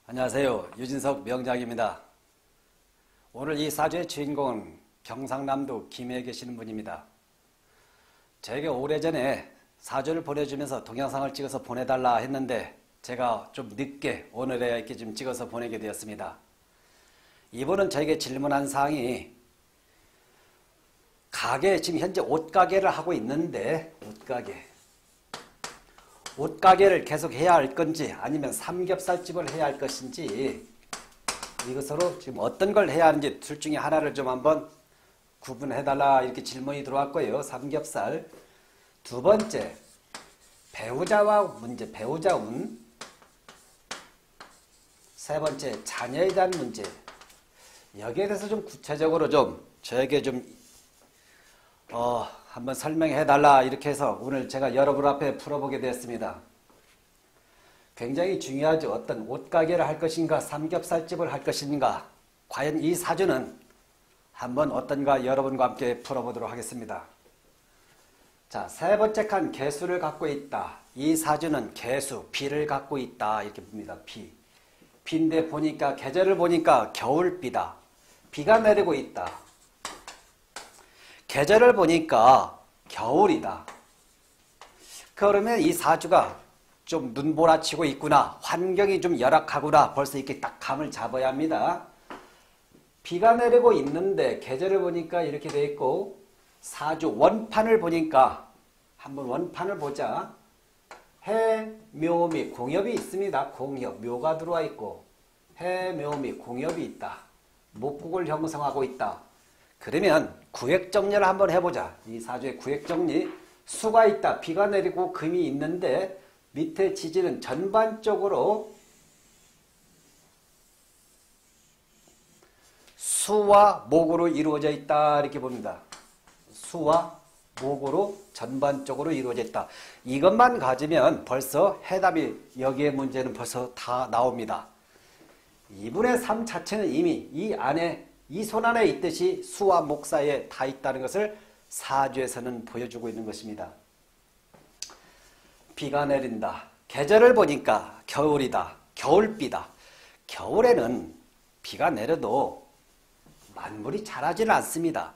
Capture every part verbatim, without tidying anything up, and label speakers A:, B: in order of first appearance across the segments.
A: 안녕하세요. 유진석 명작입니다. 오늘 이 사주의 주인공은 경상남도 김해에 계시는 분입니다. 제게 오래전에 사주를 보내주면서 동영상을 찍어서 보내달라 했는데 제가 좀 늦게 오늘에야 이렇게 좀 찍어서 보내게 되었습니다. 이분은 저에게 질문한 사항이 가게, 지금 현재 옷가게를 하고 있는데 옷가게 옷가게를 계속 해야 할 건지 아니면 삼겹살집을 해야 할 것인지 이것으로 지금 어떤 걸 해야 하는지 둘 중에 하나를 좀 한번 구분해달라 이렇게 질문이 들어왔고요. 삼겹살. 두 번째, 배우자와 문제, 배우자 운. 세 번째, 자녀에 대한 문제. 여기에 대해서 좀 구체적으로 좀 저에게 좀 어, 한번 설명해 달라 이렇게 해서 오늘 제가 여러분 앞에 풀어보게 되었습니다. 굉장히 중요하죠. 어떤 옷가게를 할 것인가 삼겹살집을 할 것인가 과연 이 사주는 한번 어떤가 여러분과 함께 풀어보도록 하겠습니다. 자, 세 번째 칸 개수를 갖고 있다. 이 사주는 개수, 비를 갖고 있다 이렇게 봅니다. 비. 비인데 보니까 계절을 보니까 겨울비다. 비가 내리고 있다. 계절을 보니까 겨울이다. 그러면 이 사주가 좀 눈보라치고 있구나. 환경이 좀 열악하구나. 벌써 이렇게 딱 감을 잡아야 합니다. 비가 내리고 있는데 계절을 보니까 이렇게 돼 있고 사주 원판을 보니까 한번 원판을 보자. 해, 묘, 미, 공엽이 있습니다. 공엽, 묘가 들어와 있고 해, 묘, 미, 공엽이 있다. 목국을 형성하고 있다. 그러면 구획정리를 한번 해보자. 이 사주의 구획정리. 수가 있다. 비가 내리고 금이 있는데 밑에 지지는 전반적으로 수와 목으로 이루어져 있다. 이렇게 봅니다. 수와 목으로 전반적으로 이루어져 있다. 이것만 가지면 벌써 해답이 여기에 문제는 벌써 다 나옵니다. 이분의 삶 자체는 이미 이 안에 이 손 안에 있듯이 수와 목 사이에 다 있다는 것을 사주에서는 보여주고 있는 것입니다. 비가 내린다. 계절을 보니까 겨울이다. 겨울비다. 겨울에는 비가 내려도 만물이 자라지는 않습니다.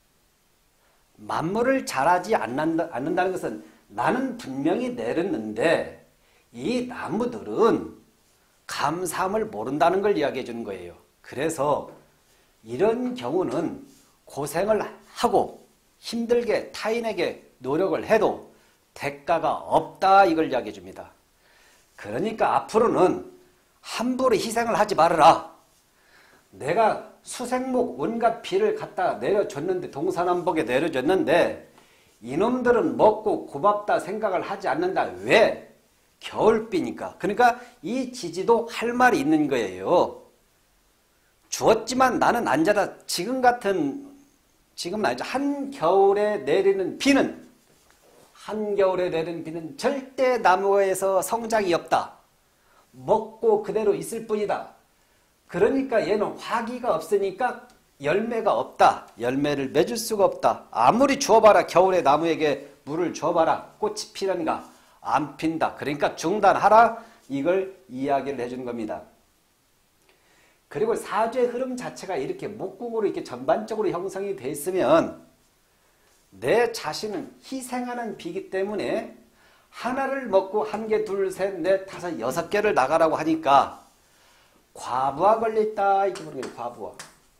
A: 만물을 자라지 않는다, 않는다는 것은 나는 분명히 내렸는데 이 나무들은 감사함을 모른다는 걸 이야기해 주는 거예요. 그래서 이런 경우는 고생을 하고 힘들게 타인에게 노력을 해도 대가가 없다 이걸 이야기해 줍니다. 그러니까 앞으로는 함부로 희생을 하지 말아라. 내가 수생목 온갖 비를 갖다 내려줬는데 동서남북에 내려줬는데 이놈들은 먹고 고맙다 생각을 하지 않는다. 왜? 겨울비니까. 그러니까 이 지지도 할 말이 있는 거예요. 주었지만 나는 안 자라. 지금 같은 지금 말이죠. 한겨울에 내리는 비는 한겨울에 내리는 비는 절대 나무에서 성장이 없다. 먹고 그대로 있을 뿐이다. 그러니까 얘는 화기가 없으니까 열매가 없다. 열매를 맺을 수가 없다. 아무리 주어봐라. 겨울에 나무에게 물을 줘봐라. 꽃이 피는가? 안 핀다. 그러니까 중단하라. 이걸 이야기를 해주는 겁니다. 그리고 사주의 흐름 자체가 이렇게 목국으로 이렇게 전반적으로 형성이 돼 있으면 내 자신은 희생하는 비기 때문에 하나를 먹고 한 개, 둘, 셋, 넷, 다섯, 여섯 개를 나가라고 하니까 과부하 걸렸다. 이렇게 보는 거예요. 과부하.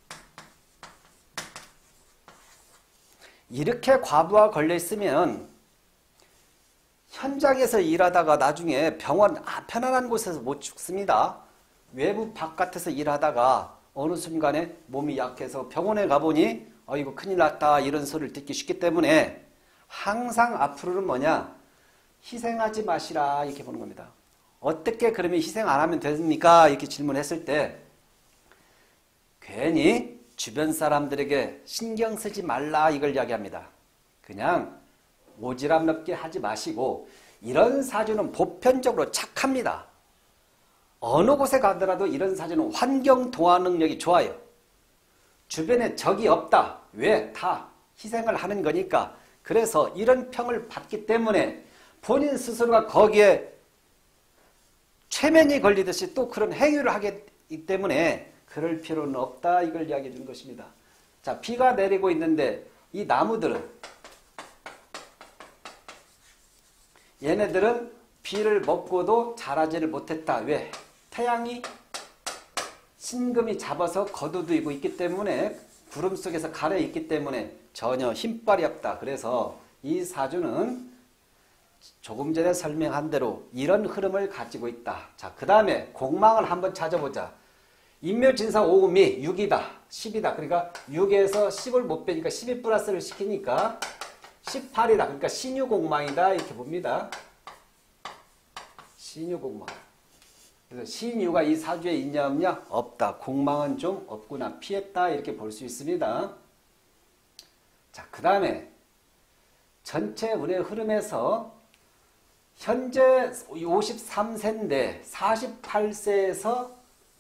A: 이렇게 과부하 걸려 있으면 현장에서 일하다가 나중에 병원 아, 편안한 곳에서 못 죽습니다. 외부 바깥에서 일하다가 어느 순간에 몸이 약해서 병원에 가보니 어이구 큰일 났다 이런 소리를 듣기 쉽기 때문에 항상 앞으로는 뭐냐 희생하지 마시라 이렇게 보는 겁니다. 어떻게 그러면 희생 안 하면 됩니까? 이렇게 질문했을 때 괜히 주변 사람들에게 신경 쓰지 말라 이걸 이야기합니다. 그냥 오지랖 넓게 하지 마시고 이런 사주는 보편적으로 착합니다. 어느 곳에 가더라도 이런 사주는 환경 동화 능력이 좋아요. 주변에 적이 없다. 왜? 다 희생을 하는 거니까. 그래서 이런 평을 받기 때문에 본인 스스로가 거기에 최면이 걸리듯이 또 그런 행위를 하기 때문에 그럴 필요는 없다. 이걸 이야기해 주는 것입니다. 자, 비가 내리고 있는데 이 나무들은 얘네들은 비를 먹고도 자라지를 못했다. 왜? 태양이 신금이 잡아서 거두두이고 있기 때문에 구름 속에서 가려 있기 때문에 전혀 힘빨이 없다. 그래서 이 사주는 조금 전에 설명한 대로 이런 흐름을 가지고 있다. 자, 그 다음에 공망을 한번 찾아보자. 인묘진사 오음이 육이다. 십이다. 그러니까 육에서 십을 못 빼니까 십이 플러스를 시키니까 십팔이다. 그러니까 신유공망이다. 이렇게 봅니다. 신유공망. 그래서 신유가 이 사주에 있냐 없냐? 없다. 공망은 좀 없구나. 피했다. 이렇게 볼 수 있습니다. 자, 그 다음에 전체 운의 흐름에서 현재 오십삼 세인데 사십팔 세에서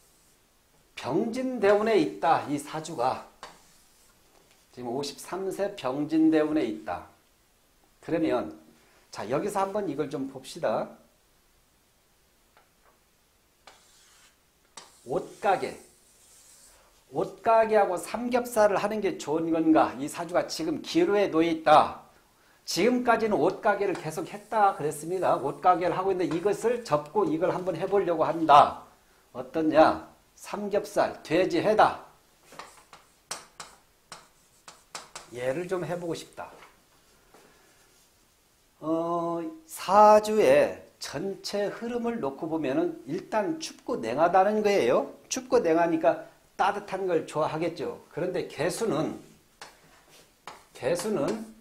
A: 병진대운에 있다. 이 사주가 지금 오십삼 세 병진대운에 있다. 그러면 자, 여기서 한번 이걸 좀 봅시다. 옷가게. 옷가게하고 삼겹살을 하는 게 좋은 건가? 이 사주가 지금 기로에 놓여 있다. 지금까지는 옷가게를 계속 했다 그랬습니다. 옷가게를 하고 있는데 이것을 접고 이걸 한번 해보려고 한다. 어떠냐? 삼겹살, 돼지 해다. 얘를 좀 해보고 싶다. 어, 사주의 전체 흐름을 놓고 보면은 일단 춥고 냉하다는 거예요. 춥고 냉하니까 따뜻한 걸 좋아하겠죠. 그런데 개수는 개수는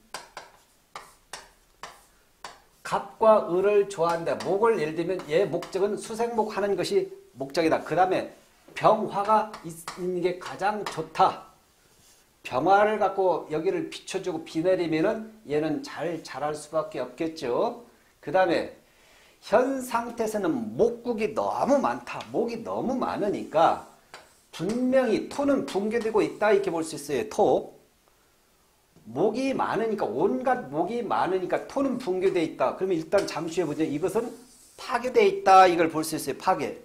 A: 갑과 을을 좋아한다. 목을 예를 들면 얘 목적은 수생목 하는 것이 목적이다. 그 다음에 병화가 있는 게 가장 좋다. 병화를 갖고 여기를 비춰주고 비 내리면은 얘는 잘 자랄 수밖에 없겠죠. 그 다음에 현 상태에서는 목국이 너무 많다. 목이 너무 많으니까 분명히 토는 붕괴되고 있다. 이렇게 볼 수 있어요. 토. 목이 많으니까 온갖 목이 많으니까 토는 붕괴되어 있다. 그러면 일단 잠시 후에 보죠. 이것은 파괴되어 있다. 이걸 볼 수 있어요. 파괴.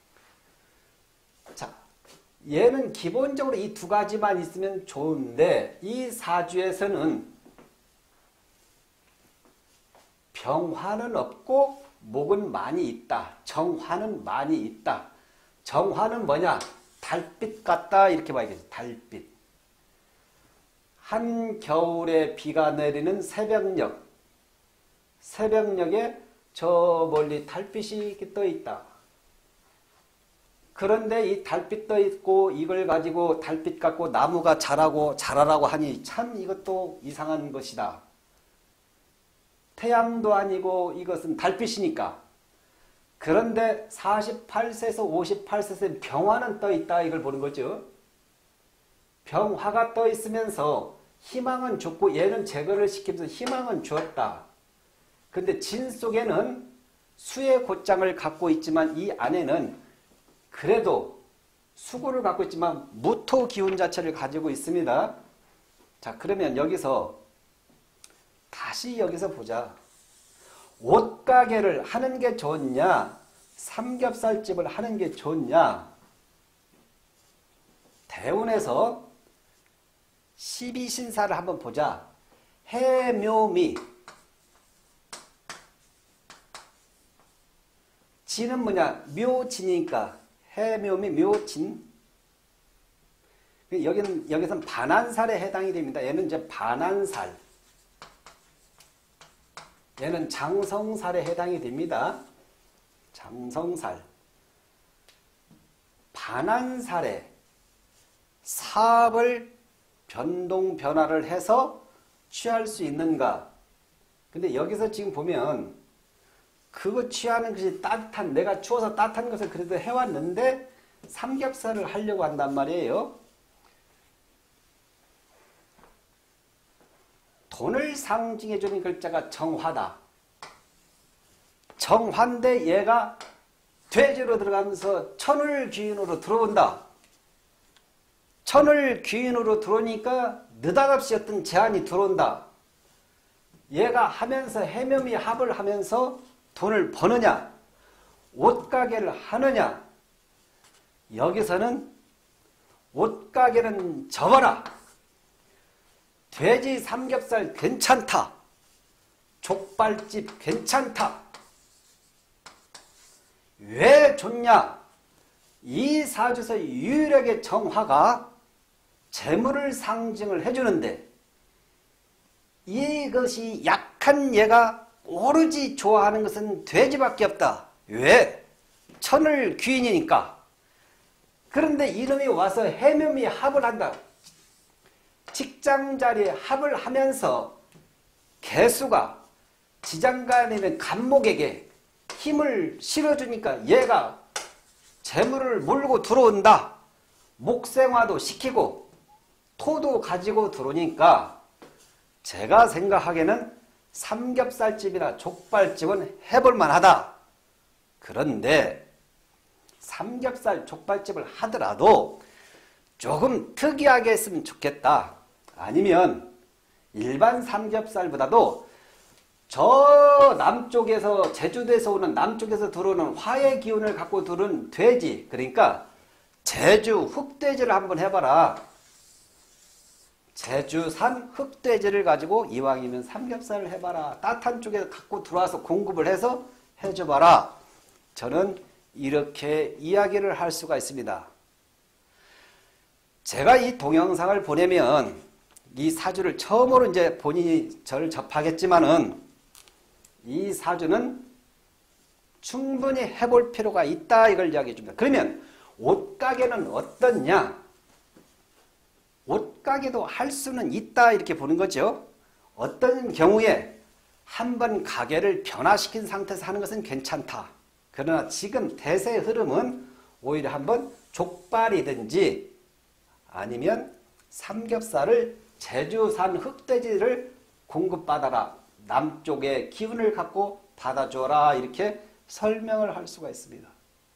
A: 자, 얘는 기본적으로 이 두 가지만 있으면 좋은데 이 사주에서는 병화는 없고 목은 많이 있다. 정화는 많이 있다. 정화는 뭐냐? 달빛 같다. 이렇게 봐야겠죠. 달빛. 한겨울에 비가 내리는 새벽녘. 새벽녘에 저 멀리 달빛이 떠 있다. 그런데 이 달빛 떠 있고 이걸 가지고 달빛 갖고 나무가 자라고 자라라고 하니 참 이것도 이상한 것이다. 태양도 아니고 이것은 달빛이니까. 그런데 사십팔 세에서 오십팔 세에 병화는 떠 있다. 이걸 보는 거죠. 병화가 떠 있으면서 희망은 줬고 얘는 제거를 시키면서 희망은 주었다. 그런데 진 속에는 수의 곧장을 갖고 있지만 이 안에는 그래도 수고를 갖고 있지만 무토 기운 자체를 가지고 있습니다. 자, 그러면 여기서 다시 여기서 보자. 옷가게를 하는 게 좋냐? 삼겹살집을 하는 게 좋냐? 대운에서 십이신사를 한번 보자. 해묘미. 진은 뭐냐? 묘진이니까 해묘미 묘진. 여기는 여기서는 반한살에 해당이 됩니다. 얘는 이제 반한살. 얘는 장성살에 해당이 됩니다. 장성살. 반한살에 사업을 변동 변화를 해서 취할 수 있는가? 근데 여기서 지금 보면 그거 취하는 것이 따뜻한, 내가 추워서 따뜻한 것을 그래도 해왔는데 삼겹살을 하려고 한단 말이에요. 돈을 상징해주는 글자가 정화다. 정화인데 얘가 돼지로 들어가면서 천을 귀인으로 들어온다. 천을 귀인으로 들어오니까 느닷없이 어떤 제한이 들어온다. 얘가 하면서 해묘미 합을 하면서 돈을 버느냐? 옷가게를 하느냐? 여기서는 옷가게는 접어라. 돼지 삼겹살 괜찮다. 족발집 괜찮다. 왜 좋냐? 이 사주에서 유일하게 정화가 재물을 상징을 해주는데 이것이 약한 얘가 오로지 좋아하는 것은 돼지밖에 없다. 왜? 천을 귀인이니까. 그런데 이놈이 와서 해묘미 합을 한다. 직장자리에 합을 하면서 개수가 지장간이면 간목에게 힘을 실어주니까 얘가 재물을 몰고 들어온다. 목생화도 시키고 토도 가지고 들어오니까 제가 생각하기에는 삼겹살집이나 족발집은 해볼만 하다. 그런데 삼겹살 족발집을 하더라도 조금 특이하게 했으면 좋겠다. 아니면 일반 삼겹살보다도 저 남쪽에서 제주도에서 오는 남쪽에서 들어오는 화의 기운을 갖고 들어오는 돼지, 그러니까 제주 흑돼지를 한번 해봐라. 제주산 흑돼지를 가지고 이왕이면 삼겹살을 해봐라. 따뜻한 쪽에 갖고 들어와서 공급을 해서 해줘봐라. 저는 이렇게 이야기를 할 수가 있습니다. 제가 이 동영상을 보내면 이 사주를 처음으로 이제 본인이 저를 접하겠지만은 이 사주는 충분히 해볼 필요가 있다, 이걸 이야기해 줍니다. 그러면 옷가게는 어떻냐? 옷가게도 할 수는 있다, 이렇게 보는 거죠. 어떤 경우에 한번 가게를 변화시킨 상태에서 하는 것은 괜찮다. 그러나 지금 대세 흐름은 오히려 한번 족발이든지 아니면 삼겹살을 제주산 흑돼지를 공급받아라. 남쪽의 기운을 갖고 받아줘라. 이렇게 설명을 할 수가 있습니다.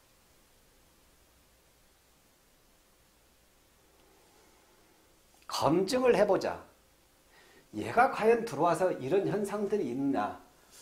A: 검증을 해보자. 얘가 과연 들어와서 이런 현상들이 있느냐.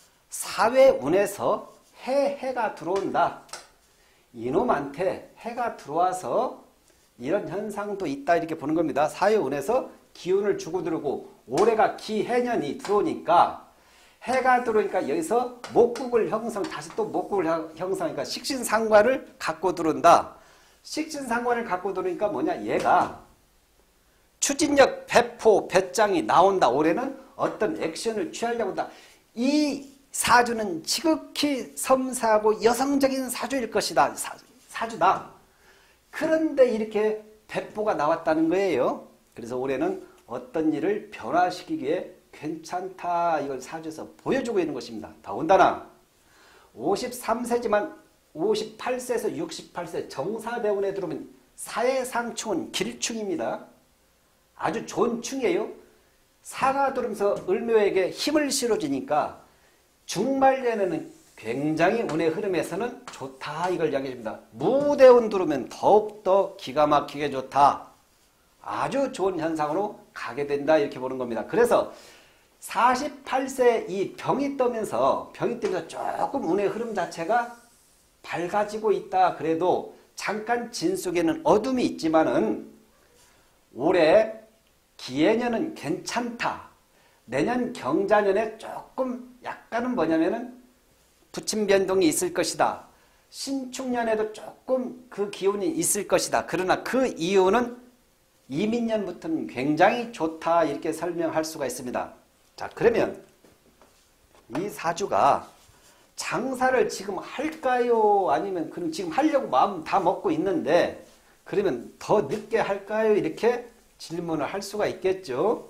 A: 사회운에서 해, 해가 들어온다. 이놈한테 해가 들어와서 이런 현상도 있다, 이렇게 보는 겁니다. 사회운에서 기운을 주고 들어오고 올해가 기해년이 들어오니까 해가 들어오니까 여기서 목국을 형성, 다시 또 목국을 형성하니까 식신상관을 갖고 들어온다. 식신상관을 갖고 들어오니까 뭐냐, 얘가 추진력, 배포, 배짱이 나온다. 올해는 어떤 액션을 취하려고 한다. 이 사주는 지극히 섬세하고 여성적인 사주일 것이다. 사, 사주다. 그런데 이렇게 배포가 나왔다는 거예요. 그래서 올해는 어떤 일을 변화시키기에 괜찮다. 이걸 사주에서 보여주고 있는 것입니다. 더군다나 오십삼 세지만 오십팔 세에서 육십팔 세 정사대운에 들어오면 사해상충은 길충입니다. 아주 좋은 충이에요. 사가 들어오면서 을묘에게 힘을 실어주니까 중말년에는 굉장히 운의 흐름에서는 좋다, 이걸 이야기합니다. 무대운 들어오면 더욱더 기가 막히게 좋다. 아주 좋은 현상으로 가게 된다, 이렇게 보는 겁니다. 그래서 사십팔 세 이 병이 떠면서 병이 뜨면서 조금 운의 흐름 자체가 밝아지고 있다. 그래도 잠깐 진 속에는 어둠이 있지만은 올해 기해년은 괜찮다. 내년 경자년에 조금 약간은 뭐냐면은 부침 변동이 있을 것이다. 신축년에도 조금 그 기운이 있을 것이다. 그러나 그 이유는 이민년부터는 굉장히 좋다, 이렇게 설명할 수가 있습니다. 자, 그러면 이 사주가 장사를 지금 할까요? 아니면 그럼 지금 하려고 마음 다 먹고 있는데 그러면 더 늦게 할까요? 이렇게 질문을 할 수가 있겠죠.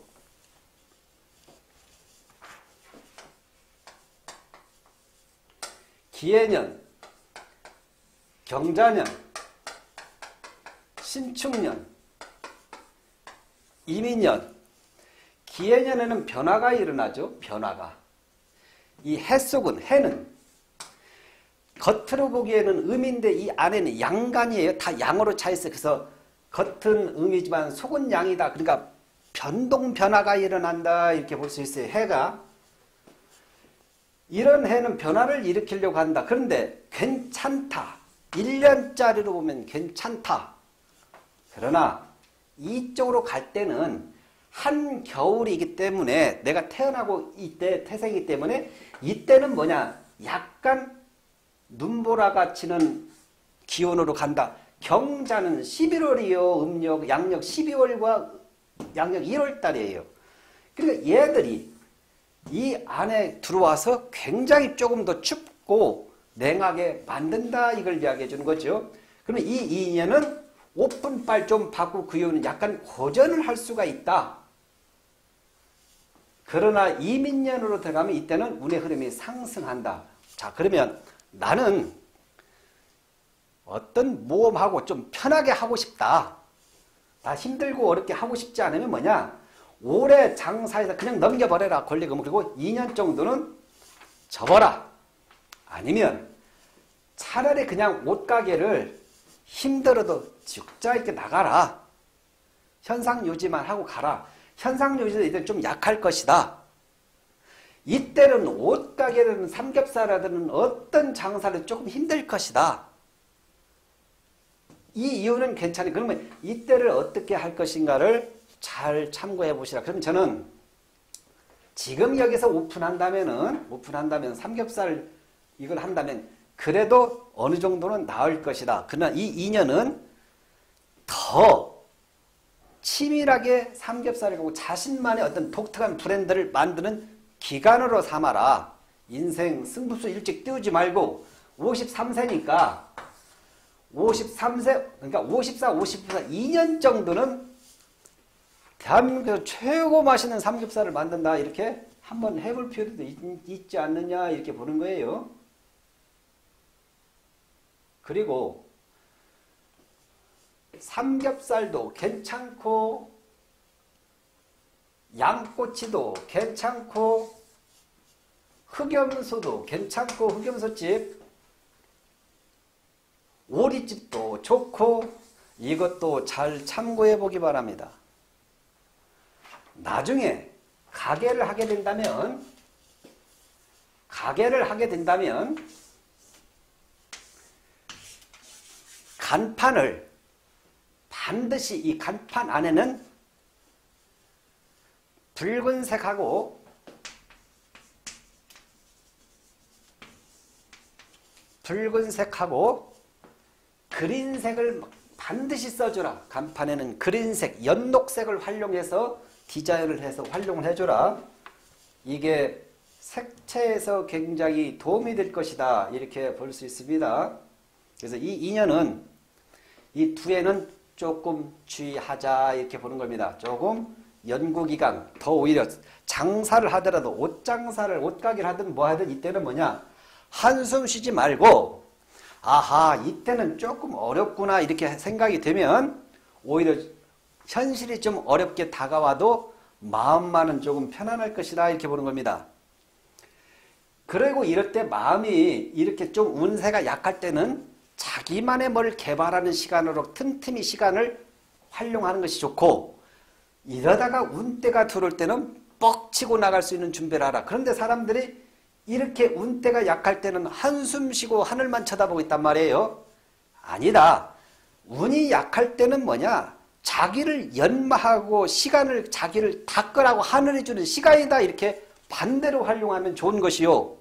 A: 기해년, 경자년, 신축년, 이민년. 기해년에는 변화가 일어나죠. 변화가. 이 해 속은, 해는 겉으로 보기에는 음인데 이 안에는 양간이에요. 다 양으로 차 있어요. 그래서 겉은 음이지만 속은 양이다. 그러니까 변동, 변화가 일어난다, 이렇게 볼 수 있어요. 해가 이런 해는 변화를 일으키려고 한다. 그런데 괜찮다. 일 년짜리로 보면 괜찮다. 그러나 이쪽으로 갈 때는 한겨울이기 때문에 내가 태어나고 이때 태생이기 때문에 이때는 뭐냐? 약간 눈보라가 치는 기온으로 간다. 경자는 십일월이요. 음력, 양력 십이월과 양력 일월 달이에요. 그러니까 얘들이 이 안에 들어와서 굉장히 조금 더 춥고 냉하게 만든다. 이걸 이야기해 주는 거죠. 그러면 이 인연은 오픈빨 좀 받고 그 이후는 약간 고전을 할 수가 있다. 그러나 이민년으로 들어가면 이때는 운의 흐름이 상승한다. 자, 그러면 나는 어떤 모험하고 좀 편하게 하고 싶다. 나 힘들고 어렵게 하고 싶지 않으면 뭐냐? 올해 장사에서 그냥 넘겨버려라. 권리금. 그리고 이 년 정도는 접어라. 아니면 차라리 그냥 옷가게를 힘들어도 죽자 이렇게 나가라. 현상 유지만 하고 가라. 현상 유지도 이제 좀 약할 것이다. 이때는 옷가게든 삼겹살하든 어떤 장사를 조금 힘들 것이다. 이 이유는 괜찮아요. 그러면 이때를 어떻게 할 것인가를 잘 참고해 보시라. 그럼 저는 지금 여기서 오픈한다면은, 오픈한다면 삼겹살 이걸 한다면 그래도 어느 정도는 나을 것이다. 그러나 이 이 년은 더 치밀하게 삼겹살을 하고 자신만의 어떤 독특한 브랜드를 만드는 기간으로 삼아라. 인생 승부수 일찍 띄우지 말고 오십삼 세니까 오십삼 세, 그러니까 오십사, 오십사, 이 년 정도는 대한민국에서 최고 맛있는 삼겹살을 만든다. 이렇게 한번 해볼 필요도 있, 있지 않느냐 이렇게 보는 거예요. 그리고 삼겹살도 괜찮고 양꼬치도 괜찮고 흑염소도 괜찮고 흑염소집 오리집도 좋고 이것도 잘 참고해 보기 바랍니다. 나중에 가게를 하게 된다면 가게를 하게 된다면 간판을 반드시 이 간판 안에는 붉은색하고 붉은색하고 그린색을 반드시 써주라. 간판에는 그린색, 연녹색을 활용해서 디자인을 해서 활용을 해줘라. 이게 색채에서 굉장히 도움이 될 것이다. 이렇게 볼 수 있습니다. 그래서 이 인연은 이 두 해는 조금 주의하자 이렇게 보는 겁니다. 조금 연구기간 더 오히려 장사를 하더라도 옷장사를 옷가게를 하든 뭐 하든 이때는 뭐냐 한숨 쉬지 말고 아하 이때는 조금 어렵구나 이렇게 생각이 되면 오히려 현실이 좀 어렵게 다가와도 마음만은 조금 편안할 것이다 이렇게 보는 겁니다. 그리고 이럴 때 마음이 이렇게 좀 운세가 약할 때는 자기만의 뭘 개발하는 시간으로 틈틈이 시간을 활용하는 것이 좋고 이러다가 운때가 들어올 때는 뻑치고 나갈 수 있는 준비를 하라. 그런데 사람들이 이렇게 운때가 약할 때는 한숨 쉬고 하늘만 쳐다보고 있단 말이에요. 아니다. 운이 약할 때는 뭐냐? 자기를 연마하고 시간을 자기를 닦으라고 하늘이 주는 시간이다. 이렇게 반대로 활용하면 좋은 것이요.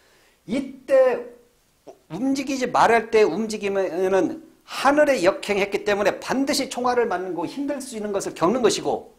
A: 이때 움직이지 말할 때 움직이면은 하늘에 역행했기 때문에 반드시 총알을 맞는 거 힘들 수 있는 것을 겪는 것이고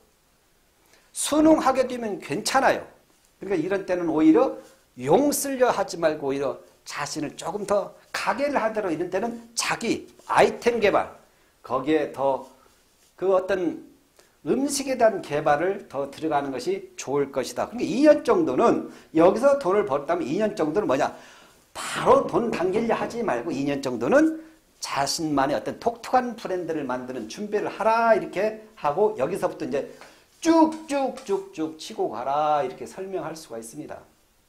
A: 순응하게 되면 괜찮아요. 그러니까 이런 때는 오히려 용 쓰려 하지 말고 오히려 자신을 조금 더 가게를 하더라도 이런 때는 자기 아이템 개발 거기에 더 그 어떤 음식에 대한 개발을 더 들어가는 것이 좋을 것이다. 그러니까 이 년 정도는 여기서 돈을 벌었다면 이 년 정도는 뭐냐 바로 돈 당기려 하지 말고 이 년 정도는 자신만의 어떤 독특한 브랜드를 만드는 준비를 하라 이렇게 하고 여기서부터 이제 쭉쭉쭉쭉 치고 가라 이렇게 설명할 수가 있습니다.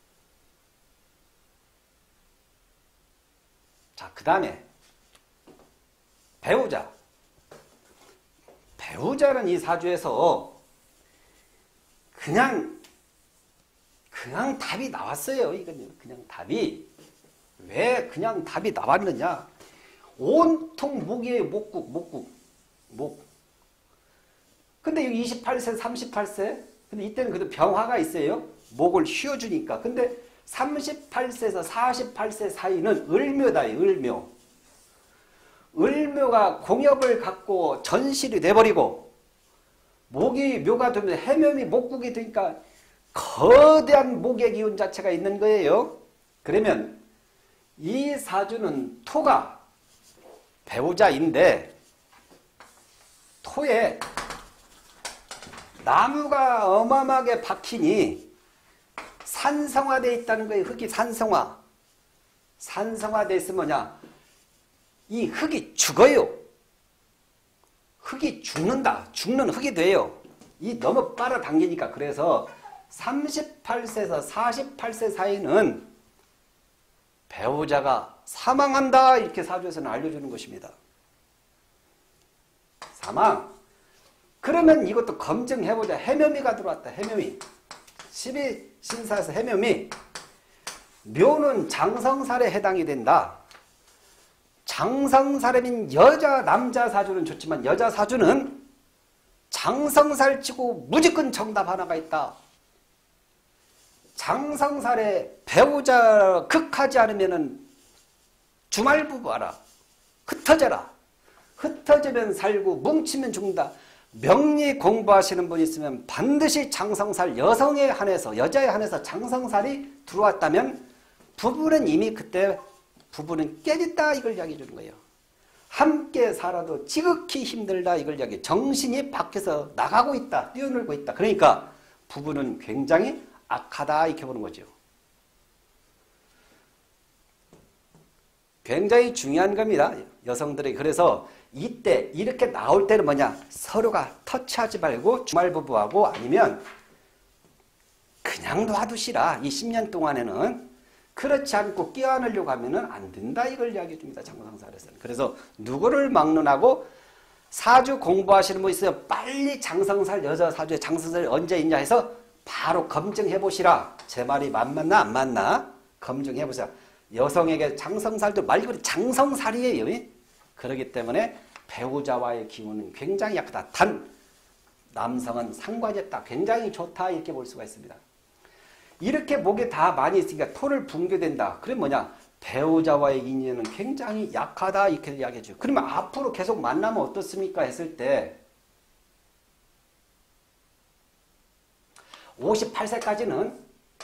A: 자, 그 다음에 배우자. 배우자는 이 사주에서 그냥 그냥 답이 나왔어요. 이건 그냥 답이. 왜 그냥 답이 나왔느냐. 온통 목이에요. 목국, 목국, 목. 근데 여기 이십팔 세, 삼십팔 세. 근데 이때는 그래도 병화가 있어요. 목을 휘어주니까. 근데 삼십팔 세에서 사십팔 세 사이는 을묘다. 을묘. 을묘가 공엽을 갖고 전실이 돼버리고 목이 묘가 되면 해묘이 목국이 되니까 거대한 목의 기운 자체가 있는 거예요. 그러면 이 사주는 토가 배우자인데 토에 나무가 어마어마하게 박히니 산성화되어 있다는 거예요. 흙이 산성화. 산성화되어 있으면 뭐냐? 이 흙이 죽어요. 흙이 죽는다. 죽는 흙이 돼요. 이 너무 빨아당기니까. 그래서 삼십팔 세에서 사십팔 세 사이는 배우자가 사망한다. 이렇게 사주에서는 알려주는 것입니다. 사망. 그러면 이것도 검증해보자. 해묘미가 들어왔다. 해묘미. 십이 신사에서 해묘미. 묘는 장성살에 해당이 된다. 장성살에는 여자, 남자 사주는 좋지만 여자 사주는 장성살 치고 무조건 정답 하나가 있다. 장성살에 배우자 극하지 않으면 주말부부하라. 흩어져라. 흩어지면 살고 뭉치면 죽는다. 명리 공부하시는 분이 있으면 반드시 장성살 여성에 한해서 여자에 한해서 장성살이 들어왔다면 부부는 이미 그때 부부는 깨졌다 이걸 이야기해 주는 거예요. 함께 살아도 지극히 힘들다 이걸 이야기해. 정신이 밖에서 나가고 있다. 뛰어놀고 있다. 그러니까 부부는 굉장히 악하다 이렇게 보는 거죠. 굉장히 중요한 겁니다. 여성들이. 그래서 이때 이렇게 나올 때는 뭐냐. 서로가 터치하지 말고 주말부부하고 아니면 그냥 놔두시라. 이 십 년 동안에는. 그렇지 않고 끼어안으려고 하면 안 된다 이걸 이야기해 줍니다. 장성살에서는. 그래서 누구를 막론하고 사주 공부하시는 분 있어요. 빨리 장성살 여자 사주에 장성살이 언제 있냐 해서 바로 검증해 보시라. 제 말이 맞나 안 맞나 검증해 보세요. 여성에게 장성살도 말고 장성살이에요. 그렇기 때문에 배우자와의 기운은 굉장히 약하다. 단 남성은 상관이 없다. 굉장히 좋다 이렇게 볼 수가 있습니다. 이렇게 목에 다 많이 있으니까 토를 붕괴된다. 그럼 뭐냐? 배우자와의 인연은 굉장히 약하다 이렇게 이야기해줘요. 그러면 앞으로 계속 만나면 어떻습니까? 했을 때 오십팔 세까지는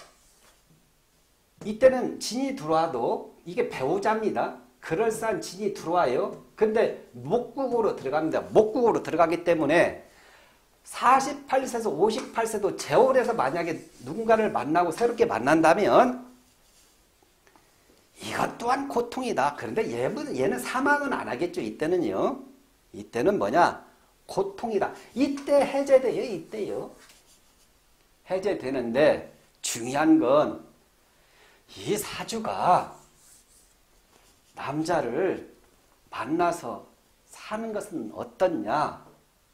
A: 이때는 진이 들어와도 이게 배우자입니다. 그럴싸한 진이 들어와요. 근데 목국으로 들어갑니다. 목국으로 들어가기 때문에 사십팔 세에서 오십팔 세도 재월에서 만약에 누군가를 만나고 새롭게 만난다면 이것 또한 고통이다. 그런데 얘는, 얘는 사망은 안 하겠죠. 이때는요. 이때는 뭐냐? 고통이다. 이때 해제돼요. 이때요. 해제되는데 중요한 건 이 사주가 남자를 만나서 사는 것은 어떻냐?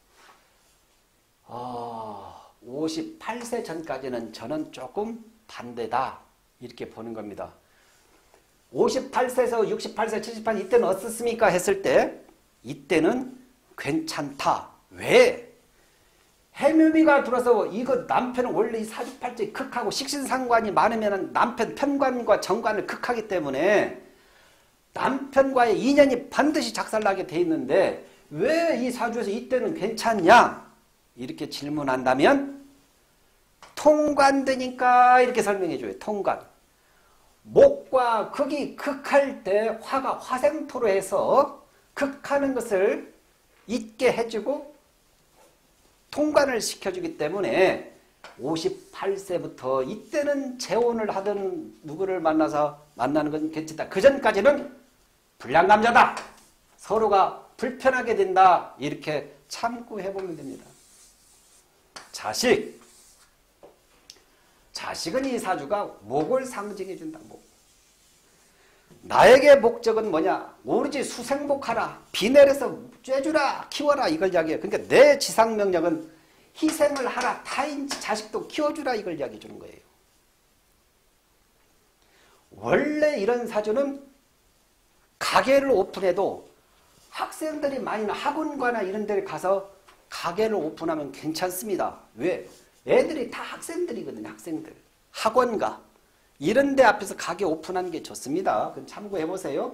A: 어, 오십팔 세 전까지는 저는 조금 반대다. 이렇게 보는 겁니다. 오십팔 세에서 육십팔 세, 칠십팔 세 이때는 어떻습니까? 했을 때 이때는 괜찮다. 왜? 해묘미가 들어서 이거 남편은 원래 이 사주팔자에 극하고 식신상관이 많으면 남편 편관과 정관을 극하기 때문에 남편과의 인연이 반드시 작살나게 돼 있는데 왜 이 사주에서 이때는 괜찮냐? 이렇게 질문한다면 통관되니까 이렇게 설명해줘요. 통관. 목과 극이 극할 때 화가 화생토로 해서 극하는 것을 잊게 해주고 통관을 시켜주기 때문에 오십팔 세부터 이때는 재혼을 하든 누구를 만나서 만나는 건 괜찮다. 그 전까지는 불량감자다. 서로가 불편하게 된다. 이렇게 참고해보면 됩니다. 자식. 자식은 이 사주가 목을 상징해준다. 목. 나에게 목적은 뭐냐? 오로지 수생복하라. 비 내려서 쬐주라. 키워라. 이걸 이야기해요. 그러니까 내 지상명령은 희생을 하라. 타인 자식도 키워주라. 이걸 이야기해 주는 거예요. 원래 이런 사주는 가게를 오픈해도 학생들이 많이 학원과나 이런 데 가서 가게를 오픈하면 괜찮습니다. 왜? 애들이 다 학생들이거든요. 학생들. 학원가. 이런 데 앞에서 가게 오픈하는 게 좋습니다. 그럼 참고해 보세요.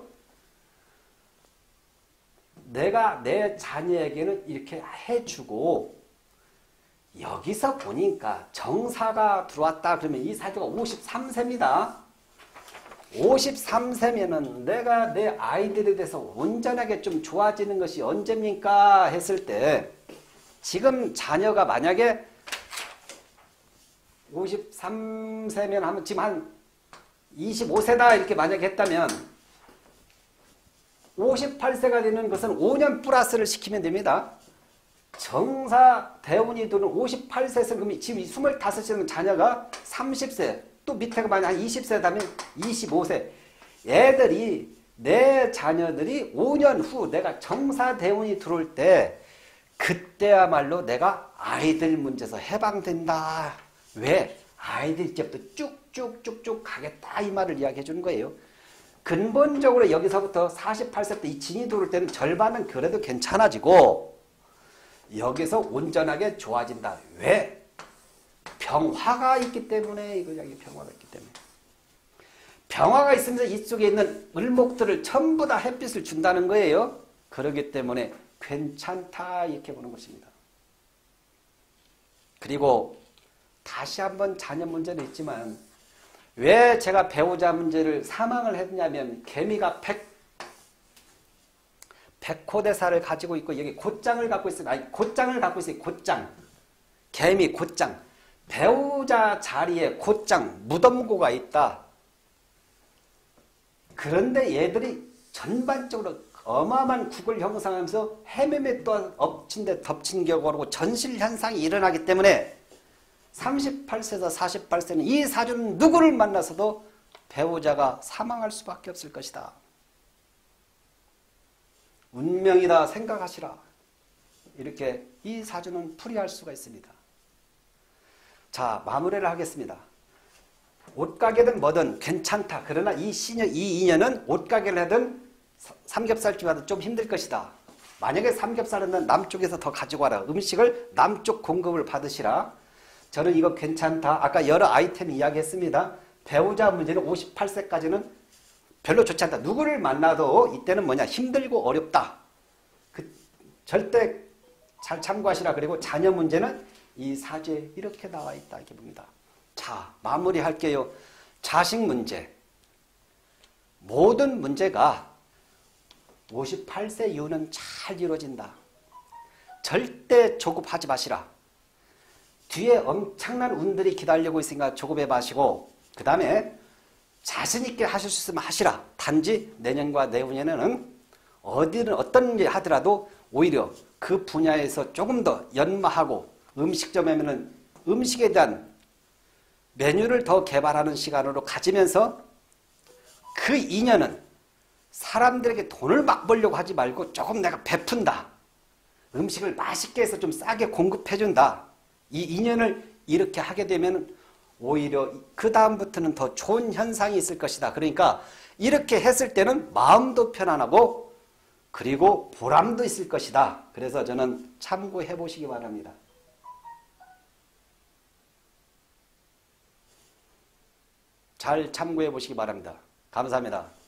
A: 내가 내 자녀에게는 이렇게 해주고 여기서 보니까 정사가 들어왔다 그러면 이 사주가 오십삼 세입니다. 오십삼 세면은 내가 내 아이들에 대해서 온전하게 좀 좋아지는 것이 언제입니까? 했을 때 지금 자녀가 만약에 오십삼 세면 하면 지금 한 이십오 세다 이렇게 만약에 했다면 오십팔 세가 되는 것은 오 년 플러스를 시키면 됩니다. 정사 대운이 도는 오십팔 세에서 그럼 지금 스물다섯 세는 자녀가 삼십 세 또 밑에가 만약 한 이십 세다면 이십오 세 애들이 내 자녀들이 오 년 후 내가 정사 대운이 들어올 때 그때야말로 내가 아이들 문제에서 해방된다. 왜? 아이들 이제부터 쭉쭉쭉쭉 가겠다 이 말을 이야기해 주는 거예요. 근본적으로 여기서부터 사십팔 세 때 이 진이 들어올 때는 절반은 그래도 괜찮아지고 여기서 온전하게 좋아진다. 왜? 병화가 있기 때문에 이거 여기 병화가 있기 때문에 병화가 있으면서 이쪽에 있는 을목들을 전부 다 햇빛을 준다는 거예요. 그렇기 때문에 괜찮다 이렇게 보는 것입니다. 그리고 다시 한번 자녀 문제는 있지만 왜 제가 배우자 문제를 사망을 했냐면 개미가 백 백호대사를 가지고 있고 여기 곧장을 갖고 있어요. 아니 곧장을 갖고 있어요. 곧장. 개미 곧장. 배우자 자리에 곧장 무덤고가 있다. 그런데 얘들이 전반적으로 어마어마한 국을 형성하면서 헤매매 또한 엎친 데 덮친 격으로 전실 현상이 일어나기 때문에 삼십팔 세에서 사십팔 세는 이 사주는 누구를 만나서도 배우자가 사망할 수밖에 없을 것이다. 운명이다 생각하시라. 이렇게 이 사주는 풀이할 수가 있습니다. 자, 마무리를 하겠습니다. 옷가게든 뭐든 괜찮다. 그러나 이 시년, 이 인연은 옷가게를 하든 삼겹살집 하든 좀 힘들 것이다. 만약에 삼겹살은 남쪽에서 더 가지고 와라. 음식을 남쪽 공급을 받으시라. 저는 이거 괜찮다. 아까 여러 아이템 이야기했습니다. 배우자 문제는 오십팔 세까지는 별로 좋지 않다. 누구를 만나도 이때는 뭐냐 힘들고 어렵다. 그 절대 잘 참고하시라. 그리고 자녀 문제는 이 사주에 이렇게 나와 있다 이렇게 봅니다. 자, 마무리할게요. 자식 문제. 모든 문제가 오십팔 세 이후는 잘 이루어진다. 절대 조급하지 마시라. 뒤에 엄청난 운들이 기다리고 있으니까 조급해 마시고 그 다음에 자신 있게 하실 수 있으면 하시라. 단지 내년과 내후년에는 어디는 어떤 일 하더라도 오히려 그 분야에서 조금 더 연마하고 음식점에는 음식에 대한 메뉴를 더 개발하는 시간으로 가지면서 그 인연은 사람들에게 돈을 막 벌려고 하지 말고 조금 내가 베푼다. 음식을 맛있게 해서 좀 싸게 공급해준다. 이 인연을 이렇게 하게 되면 오히려 그 다음부터는 더 좋은 현상이 있을 것이다. 그러니까 이렇게 했을 때는 마음도 편안하고 그리고 보람도 있을 것이다. 그래서 저는 참고해 보시기 바랍니다. 잘 참고해 보시기 바랍니다. 감사합니다.